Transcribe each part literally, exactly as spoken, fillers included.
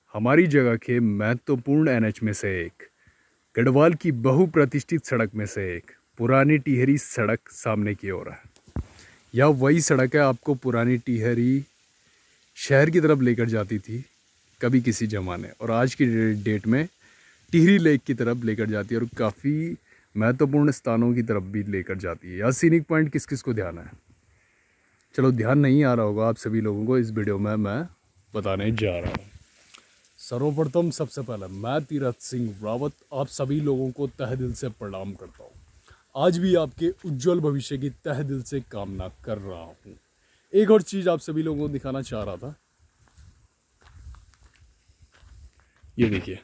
हमारी जगह के महत्वपूर्ण एनएच में से एक, गढ़वाल की बहुप्रतिष्ठित सड़क में से एक पुरानी टिहरी सड़क सामने की ओर है। यह वही सड़क है, आपको पुरानी टिहरी शहर की तरफ लेकर जाती थी कभी किसी ज़माने, और आज की डेट में टिहरी लेक की तरफ लेकर जाती है और काफ़ी महत्वपूर्ण स्थानों की तरफ भी लेकर जाती है। यह सीनिक पॉइंट किस किस को ध्यान है? चलो, ध्यान नहीं आ रहा होगा आप सभी लोगों को, इस वीडियो में मैं बताने जा रहा हूँ। सर्वप्रथम सबसे पहले मैं तीरथ सिंह रावत आप सभी लोगों को तहे दिल से प्रणाम करता हूँ। आज भी आपके उज्जवल भविष्य की तहे दिल से कामना कर रहा हूँ। एक और चीज़ आप सभी लोगों को दिखाना चाह रहा था, ये देखिए,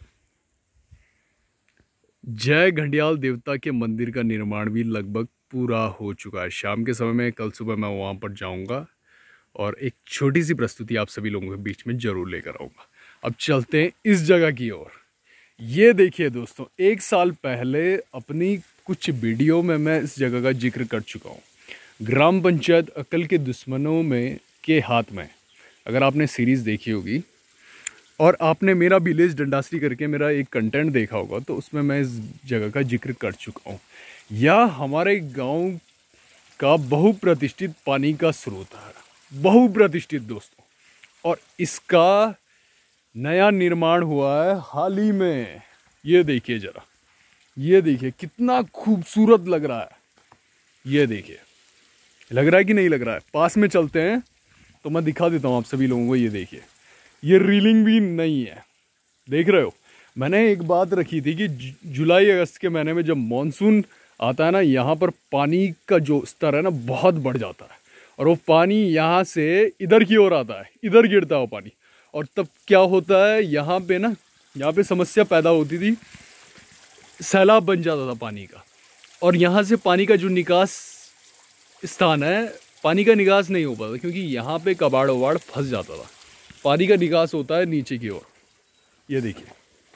जय घंडियाल देवता के मंदिर का निर्माण भी लगभग पूरा हो चुका है। शाम के समय में, कल सुबह मैं वहाँ पर जाऊँगा और एक छोटी सी प्रस्तुति आप सभी लोगों के बीच में ज़रूर लेकर आऊँगा। अब चलते हैं इस जगह की ओर। ये देखिए दोस्तों, एक साल पहले अपनी कुछ वीडियो में मैं इस जगह का जिक्र कर चुका हूँ। ग्राम पंचायत अकल के दुश्मनों में के हाथ में, अगर आपने सीरीज़ देखी होगी और आपने मेरा विलेज डंडासरी करके मेरा एक कंटेंट देखा होगा, तो उसमें मैं इस जगह का जिक्र कर चुका हूँ। यह हमारे गांव का बहुप्रतिष्ठित पानी का स्रोत है, बहुप्रतिष्ठित दोस्तों, और इसका नया निर्माण हुआ है हाल ही में। ये देखिए जरा, ये देखिए कितना खूबसूरत लग रहा है। ये देखिए, लग रहा है कि नहीं लग रहा है? पास में चलते हैं तो मैं दिखा देता हूँ आप सभी लोगों को। ये देखिए, ये रीलिंग भी नहीं है, देख रहे हो? मैंने एक बात रखी थी कि जुलाई अगस्त के महीने में जब मॉनसून आता है ना, यहाँ पर पानी का जो स्तर है ना बहुत बढ़ जाता है, और वो पानी यहाँ से इधर की ओर आता है, इधर गिरता है वो पानी। और तब क्या होता है, यहाँ पे ना, यहाँ पे समस्या पैदा होती थी, सैलाब बन जाता था पानी का, और यहाँ से पानी का जो निकास स्थान है, पानी का निकास नहीं हो पाता, क्योंकि यहाँ पे कबाड़ वबाड़ फंस जाता था। पानी का निकास होता है नीचे की ओर। ये देखिए,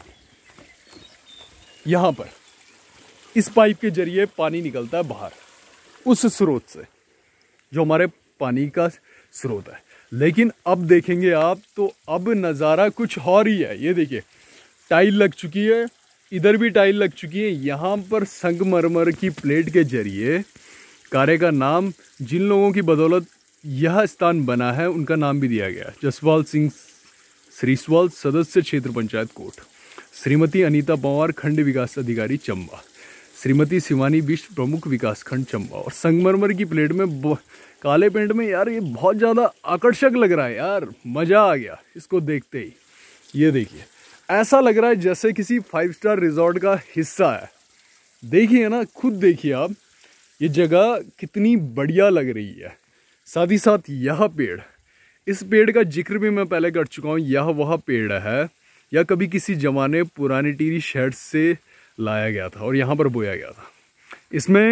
यहाँ पर इस पाइप के जरिए पानी निकलता है बाहर, उस स्रोत से जो हमारे पानी का स्रोत है। लेकिन अब देखेंगे आप तो अब नज़ारा कुछ और ही है। ये देखिए, टाइल लग चुकी है, इधर भी टाइल लग चुकी है। यहाँ पर संगमरमर की प्लेट के जरिए, कार्य का नाम जिन लोगों की बदौलत यह स्थान बना है उनका नाम भी दिया गया। जसपाल सिंह श्रीसवाल, सदस्य क्षेत्र पंचायत कोट, श्रीमती अनीता पंवार, खंड विकास अधिकारी चंबा, श्रीमती शिवानी बिष्ट, प्रमुख विकास खंड चंबा। और संगमरमर की प्लेट में काले पेंट में, यार ये बहुत ज़्यादा आकर्षक लग रहा है यार, मज़ा आ गया इसको देखते ही। ये देखिए, ऐसा लग रहा है जैसे किसी फाइव स्टार रिजॉर्ट का हिस्सा है। देखिए ना, खुद देखिए आप, ये जगह कितनी बढ़िया लग रही है। साथ ही साथ यह पेड़, इस पेड़ का जिक्र भी मैं पहले कर चुका हूँ। यह वह पेड़ है, यह कभी किसी जमाने पुरानी टिहरी शहर से लाया गया था और यहाँ पर बोया गया था। इसमें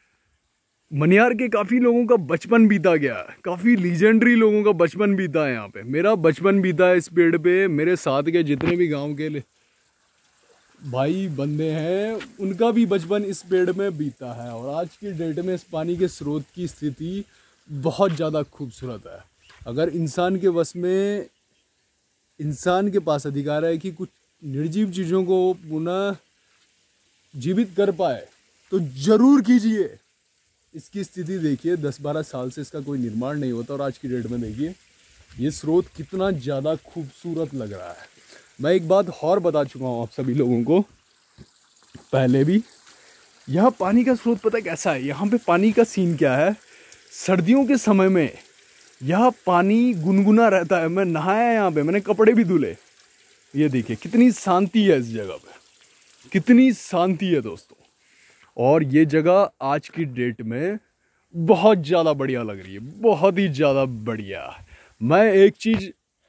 मनियार के काफ़ी लोगों का बचपन बीता गया है, काफ़ी लीजेंडरी लोगों का बचपन बीता है यहाँ पे। मेरा बचपन बीता है इस पेड़ पे। मेरे साथ के जितने भी गांव के भाई बंदे हैं, उनका भी बचपन इस पेड़ में बीता है। और आज की डेट में इस पानी के स्रोत की स्थिति बहुत ज़्यादा खूबसूरत है। अगर इंसान के वश में, इंसान के पास अधिकार है कि कुछ निर्जीव चीज़ों को पुनः जीवित कर पाए, तो ज़रूर कीजिए। इसकी स्थिति देखिए, दस बारह साल से इसका कोई निर्माण नहीं होता, और आज की डेट में देखिए ये स्रोत कितना ज़्यादा खूबसूरत लग रहा है। मैं एक बात और बता चुका हूँ आप सभी लोगों को पहले भी। यह पानी का स्रोत पता है कैसा है? यहाँ पे पानी का सीन क्या है, सर्दियों के समय में यह पानी गुनगुना रहता है। मैं नहाया यहाँ पे, मैंने कपड़े भी धुले। ये देखिए कितनी शांति है इस जगह पे, कितनी शांति है दोस्तों। और ये जगह आज की डेट में बहुत ज़्यादा बढ़िया लग रही है, बहुत ही ज़्यादा बढ़िया। मैं एक चीज़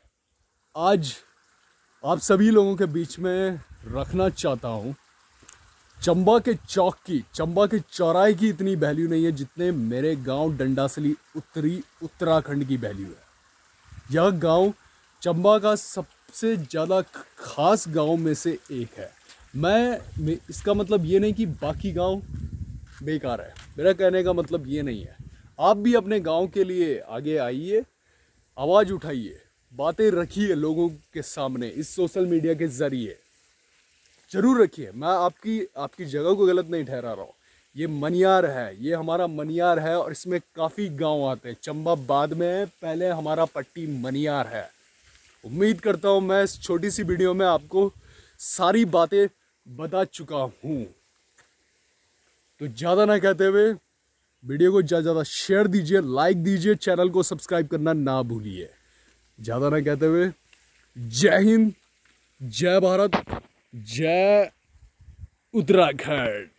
आज आप सभी लोगों के बीच में रखना चाहता हूँ। चंबा के चौक की, चंबा के चौराहे की इतनी वैल्यू नहीं है जितने मेरे गांव डंडासली उत्तरी उत्तराखंड की वैल्यू है। यह गांव चंबा का सबसे ज़्यादा खास गांव में से एक है। मैं, मैं इसका मतलब ये नहीं कि बाकी गांव बेकार है, मेरा कहने का मतलब ये नहीं है। आप भी अपने गांव के लिए आगे आइए, आवाज़ उठाइए, बातें रखिए लोगों के सामने इस सोशल मीडिया के जरिए, जरूर रखिए। मैं आपकी आपकी जगह को गलत नहीं ठहरा रहा हूँ। ये मनियार है, ये हमारा मनियार है और इसमें काफ़ी गांव आते हैं। चंबा बाद में है, पहले हमारा पट्टी मनियार है। उम्मीद करता हूँ मैं इस छोटी सी वीडियो में आपको सारी बातें बता चुका हूँ। तो ज़्यादा ना कहते हुए वीडियो को ज़्यादा ज़्यादा शेयर दीजिए, लाइक दीजिए, चैनल को सब्सक्राइब करना ना भूलिए। ज़्यादा ना कहते हुए जय हिंद, जय भारत, जय उत्तराखंड।